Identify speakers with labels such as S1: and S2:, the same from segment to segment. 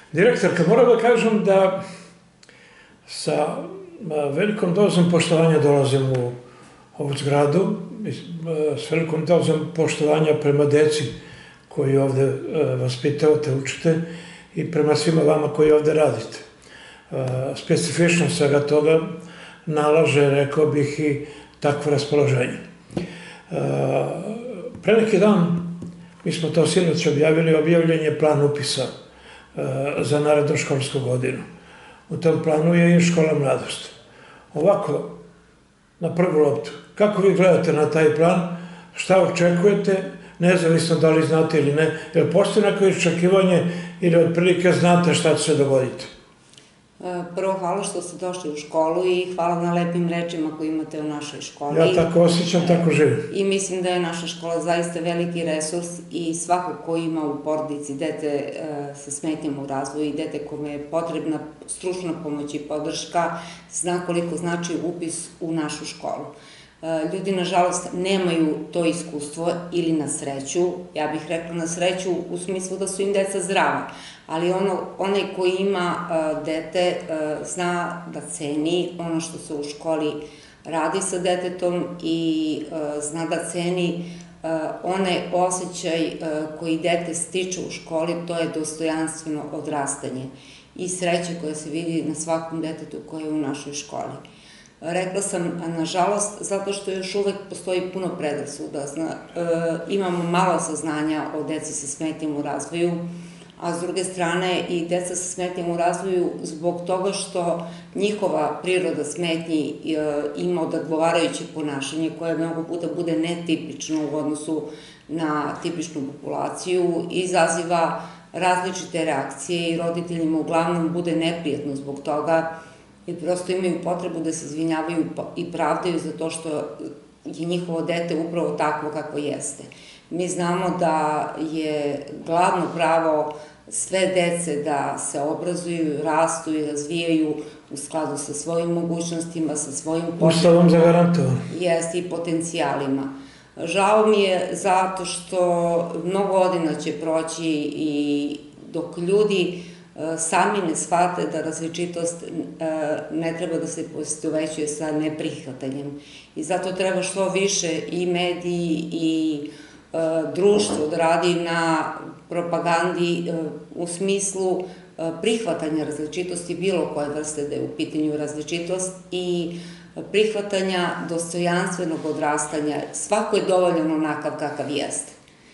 S1: Direktorka, moram da kažem da sa velikom dozom poštovanja dolazim u ovu zgradu, s velikom dozom poštovanja prema deci koji ovde vaspitavate, učite i prema svima vama koji ovde radite. Specifičnost svega toga nalaže, rekao bih, i takvo raspoloženje. Pre neki dan, mi smo to sinoć objavili, objavljen je plan upisa za narednu školsku godinu. U tom planu je i škola mladost. Ovako, na prvu loptu, kako vi gledate na taj plan, šta očekujete, nezavisno da li znate ili ne, jer postoji neko iščekivanje ili otprilike znate šta će se dogoditi?
S2: Prvo, hvala što ste došli u školu i hvala na lepim rečima koje imate u našoj školi.
S1: Ja tako osjećam, tako živim.
S2: I mislim da je naša škola zaista veliki resurs i svako ko ima u porodici dete sa smetnjama u razvoju i dete kome je potrebna stručna pomoć i podrška, zna koliko znači upis u našu školu. Ljudi, nažalost, nemaju to iskustvo ili na sreću, ja bih rekla na sreću u smislu da su im deca zdrava, ali onaj koji ima dete zna da ceni ono što se u školi radi sa detetom i zna da ceni onaj osjećaj koji dete stiče u školi, to je dostojanstveno odrastanje i sreće koja se vidi na svakom detetu koje je u našoj školi. Rekla sam, nažalost, zato što još uvek postoji puno predrasuda. Imamo malo saznanja o deci sa smetnjama u razvoju, a s druge strane i deca sa smetnjama u razvoju zbog toga što njihova priroda smetnji ima odgovarajuće ponašanje koje mnogo puta bude netipično u odnosu na tipičnu populaciju, izaziva različite reakcije i roditeljima uglavnom bude neprijatno zbog toga i prosto imaju potrebu da se izvinjavaju i pravdaju za to što je njihovo dete upravo takvo kako jeste. Mi znamo da je glavno pravo sve dece da se obrazuju, rastu i razvijaju u skladu sa svojim mogućnostima, sa svojim
S1: Ustavom zagarantovano.
S2: Jeste i potencijalima. Žao mi je zato što mnogo godina će proći i dok ljudi sami ne shvate da različitost ne treba da se poistovećuje sa neprihvatanjem. I zato treba što više i mediji i društvo da radi na propagandi u smislu prihvatanja različitosti bilo koje vrste da je u pitanju različitost i prihvatanja dostojanstvenog odrastanja. Svako je dovoljan onakav kakav jeste.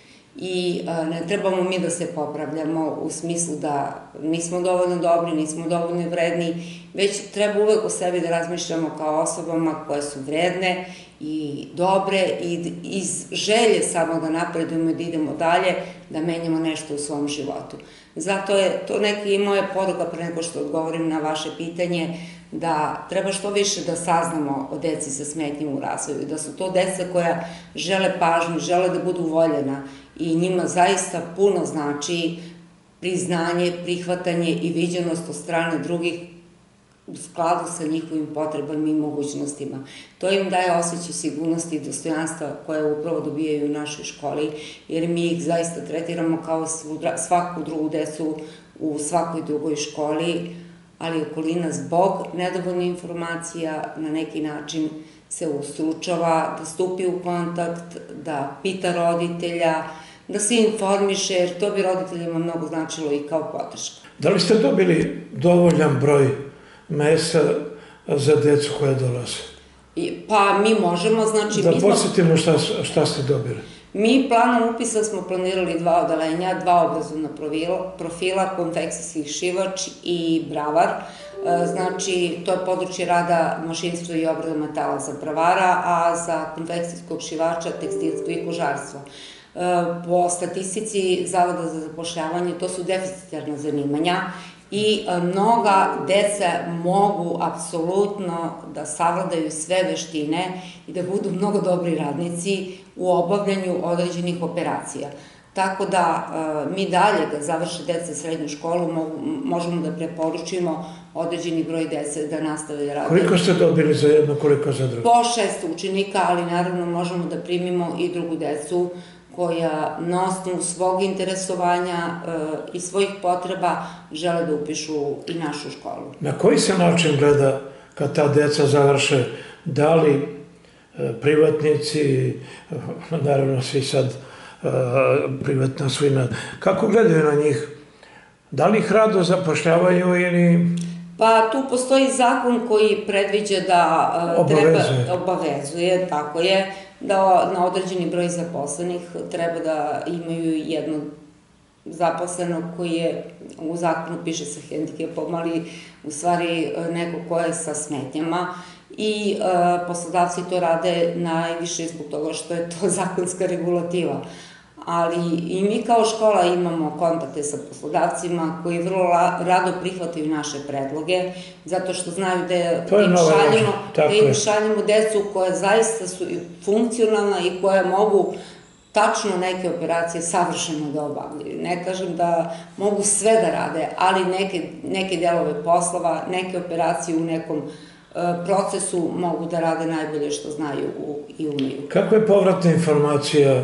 S2: I ne trebamo mi da se popravljamo u smislu da nismo dovoljno dobri, nismo dovoljno vredni, već treba uvek o sebi da razmišljamo kao osobama koje su vredne i dobre i iz želje samo da napredujemo i da idemo dalje, da menjamo nešto u svom životu. Zato je to neka i moja poruka pre nego što odgovorim na vaše pitanje, da treba što više da saznamo o deci sa smetnjama u razvoju, da su to deca koja žele pažnju, žele da budu voljena i njima zaista puno znači priznanje, prihvatanje i viđenost od strane drugih u skladu sa njihovim potrebama i mogućnostima. To im daje osjećaj sigurnosti i dostojanstva koje upravo dobijaju u našoj školi, jer mi ih zaista tretiramo kao svaku drugu decu u svakoj drugoj školi, ali okolina zbog nedovoljno informacija na neki način se ustručava da stupi u kontakt, da pita roditelja, da se informiše, jer to bi roditeljima mnogo značilo i kao podrška.
S1: Da li ste dobili dovoljan broj mesta za decu koje dolaze?
S2: Pa mi možemo, znači...
S1: Da podsjetimo šta ste dobili.
S2: Mi planom upisa smo planirali 2 odeljenja, 2 obrazovna profila, konfekcijski šivač i bravar. Znači, to je područje rada mašinstvo i obrada metala za bravara, a za konfekcijskog šivača tekstilstvo i kožarstvo. Po statistici Zavoda za zapošljavanje to su deficitarna zanimanja i mnoga deca mogu apsolutno da savladaju sve veštine i da budu mnogo dobri radnici u obavljanju određenih operacija. Tako da mi dalje, da završe deca srednju školu, možemo da preporučimo određeni broj dece da nastave da rade.
S1: Koliko ste dobili za jedno, koliko za drugo?
S2: Po 6 učenika, ali naravno možemo da primimo i drugu decu koja na osnovu svog interesovanja i svojih potreba žele da upišu i našu školu.
S1: Na koji se način gleda kad ta deca završe, da li privatnici, naravno svi sad privatna svina, kako gledaju na njih? Da li ih rado zapošljavaju ili...
S2: Pa tu postoji zakon koji predviđa da obavezuje, tako je, da na određeni broj zaposlenih treba da imaju jednog zaposlenog koji je, u zakonu piše sa hendikepom, ali u stvari neko ko je sa smetnjama i poslodavci to rade najviše zbog toga što je to zakonska regulativa. Ali i mi kao škola imamo kontakte sa poslodavcima koji vrlo rado prihvataju naše predloge, zato što znaju da im šaljemo decu koja zaista su funkcionalna i koja mogu tačno neke operacije savršeno da obavljaju. Ne kažem da mogu sve da rade, ali neke delove poslova, neke operacije u nekom procesu mogu da rade najbolje što znaju i umeju.
S1: Kako je povratna informacija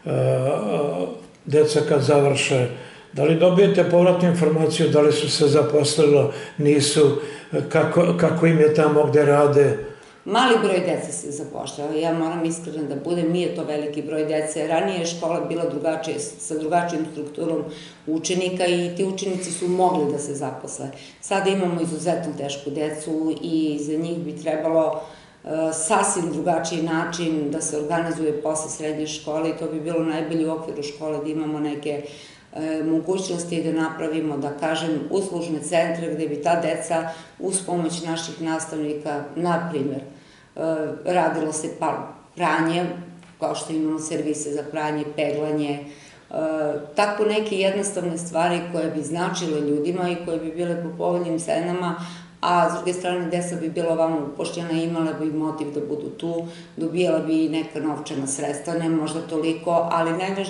S1: deca kad završe? Da li dobijete povratnu informaciju, da li su se zaposlilo, nisu, kako im je tamo gde rade?
S2: Mali broj dece se zapošljava, ja moram iskreno da budem, nije to veliki broj dece. Ranije je škola bila drugačija, sa drugačijom strukturom učenika i ti učenici su mogli da se zaposle. Sada imamo izuzetno tešku decu i za njih bi trebalo sasvim drugačiji način da se organizuje posle srednje škole i to bi bilo najbolje u okviru škole da imamo neke mogućnosti da napravimo, da kažem, uslužne centre gde bi ta deca uz pomoć naših nastavnika, na primer, radilo se pranje, kao što imamo servise za pranje, peglanje, tako neke jednostavne stvari koje bi značile ljudima i koje bi bile po povoljnim cenama, a s druge strane deca bi bila ovamo upošljena, imala bi motiv da budu tu, dobijala bi neka novčana sredstva, ne možda toliko, ali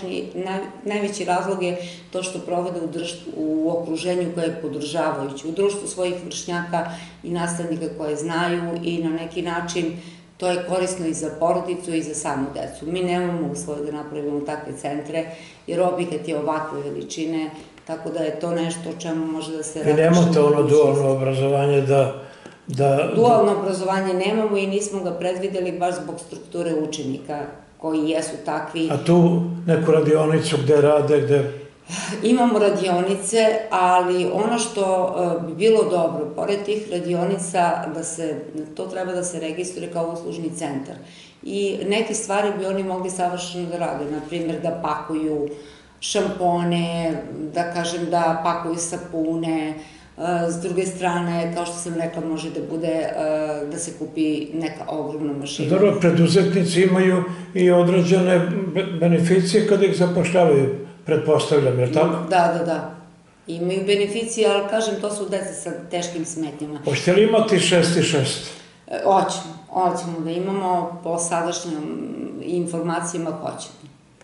S2: najveći razlog je to što provode u okruženju koje je podržavajuće, u društvu svojih vršnjaka i nastavnika koje znaju i na neki način to je korisno i za porodicu i za samu decu. Mi nemamo uslove da napravimo takve centre, jer objekat je ovakve veličine, tako da je to nešto o čemu može da se razmišlja.
S1: Vi nemate ono dualno obrazovanje da...
S2: Dualno obrazovanje nemamo i nismo ga predvideli baš zbog strukture učenika koji jesu takvi.
S1: A tu neku radionicu gde rade, gde...
S2: Imamo radionice, ali ono što bi bilo dobro, pored tih radionica, to treba da se registruje kao uslužni centar. I neke stvari bi oni mogli savršeno da rade, na primjer da pakuju šampone, da kažem da pakuju sapune, s druge strane, kao što sam rekla, može da bude da se kupi neka ogromna mašina.
S1: Dobro, preduzetnici imaju i određene beneficije kada ih zapošljavaju, pretpostavljam, je li tako?
S2: Da. Imaju beneficije, ali kažem, to su deca sa teškim smetnjama.
S1: Hoćete li imati 6+6?
S2: Hoćemo da imamo, po sadašnjim informacijama hoćemo.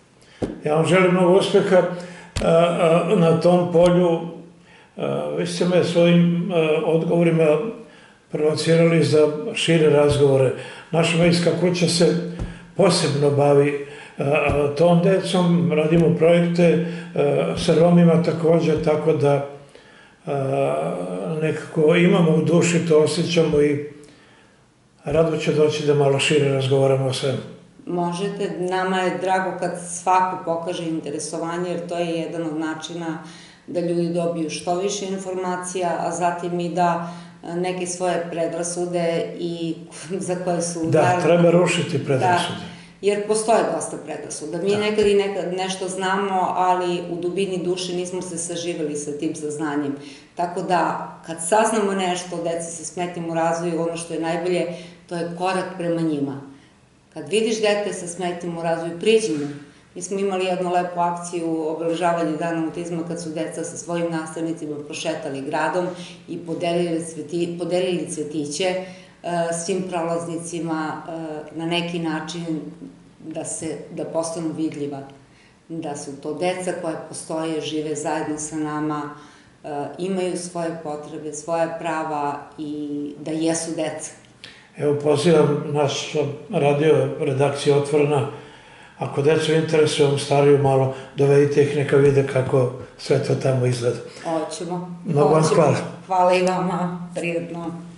S1: Ja vam želim mnogo uspeha na tom polju. Vi ste me svojim odgovorima provocirali za šire razgovore. Naša medijska kuća se posebno bavi tom decom, radimo projekte sa Romima takođe, tako da nekako imamo u duši, to osjećamo i rado će doći da malo šire razgovaramo o svemu.
S2: Možete, nama je drago kad svako pokaže interesovanje, jer to je jedan od načina da ljudi dobiju što više informacija, a zatim i da neke svoje predrasude i za koje su...
S1: Da, treba rušiti predrasude.
S2: Jer postoje dosta predrasuda. Mi nekad i nešto znamo, ali u dubini duše nismo se saživeli sa tim saznanjem. Tako da, kad saznamo nešto o deci sa smetnjama u razvoju, ono što je najbolje, to je korak prema njima. Kad vidiš dete sa smetnjama u razvoju, priđi mu. Mi smo imali jednu lepu akciju obeležavanja Dana autizma kad su deca sa svojim nastavnicima prošetali gradom i podelili cvetiće svim prolaznicima na neki način da postanu vidljiva. Da su to deca koja postoje, žive zajedno sa nama, imaju svoje potrebe, svoje prava i da jesu deca.
S1: Evo, pozivam naš radio redakcija Otvorena ako decu interesuje, stariju malo, dovedite ih neka vide kako sve to tamo izgleda.
S2: Hoćemo.
S1: Mnogo vam hvala.
S2: Hvala i vama, prijetno.